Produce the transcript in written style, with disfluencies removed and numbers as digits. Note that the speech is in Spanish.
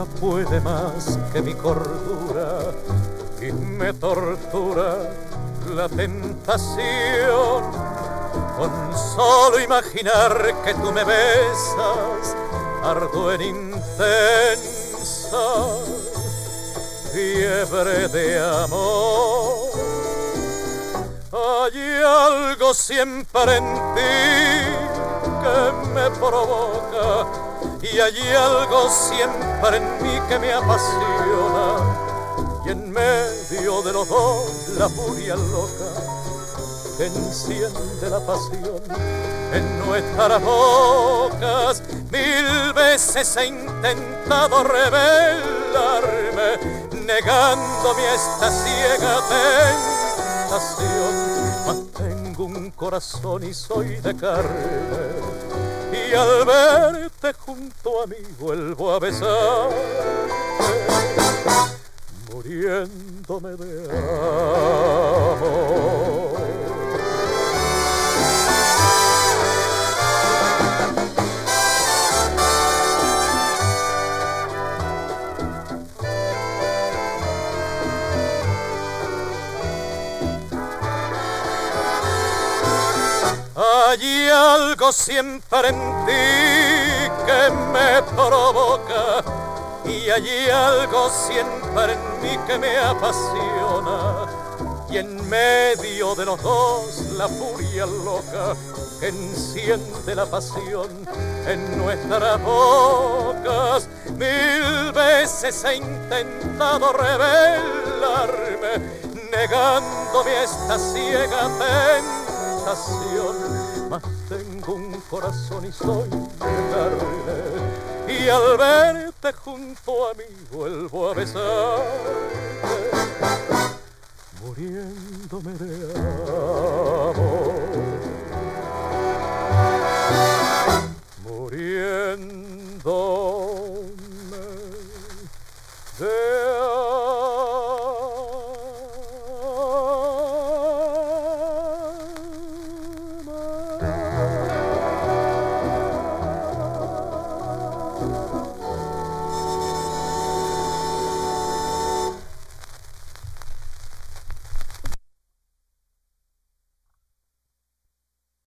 puede más que mi cordura y me tortura la tentación. Con solo imaginar que tú me besas, ardo en intensa fiebre de amor. Hay algo siempre en ti que me provoca y hay algo siempre en mí que me apasiona, y en medio de los dos la furia loca que enciende la pasión en nuestras bocas. Mil veces he intentado revelarme, negándome a esta ciega tentación, mas tengo un corazón y soy de carne, y al verte junto a mí vuelvo a besar, muriéndome de amor. Hay algo siempre en ti que me provoca y hay algo siempre en mí que me apasiona, y en medio de los dos la furia loca que enciende la pasión en nuestras bocas. Mil veces he intentado revelarme, negándome a esta ciega tentación, mas tengo un corazón y soy de carne, y al verte junto a mí vuelvo a besarte, muriéndome de amor.